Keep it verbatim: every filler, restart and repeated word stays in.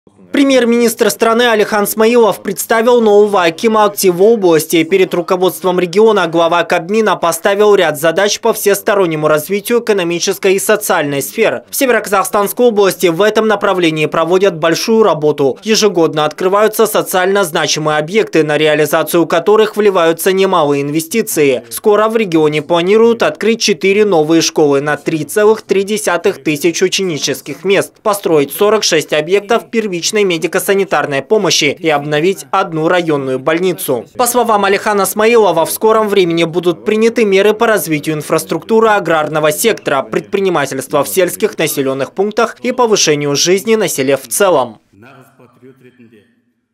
Премьер-министр страны Алихан Смаилов представил нового акима актива области. Перед руководством региона глава Кабмина поставил ряд задач по всестороннему развитию экономической и социальной сфер. В Северо-Казахстанской области в этом направлении проводят большую работу. Ежегодно открываются социально значимые объекты, на реализацию которых вливаются немалые инвестиции. Скоро в регионе планируют открыть четыре новые школы на три целых три десятых тысяч ученических мест, построить сорок шесть объектов первичной медико-санитарной помощи и обновить одну районную больницу. По словам Алихана Смаилова, в скором времени будут приняты меры по развитию инфраструктуры аграрного сектора, предпринимательства в сельских населенных пунктах и повышению жизни на селе в целом.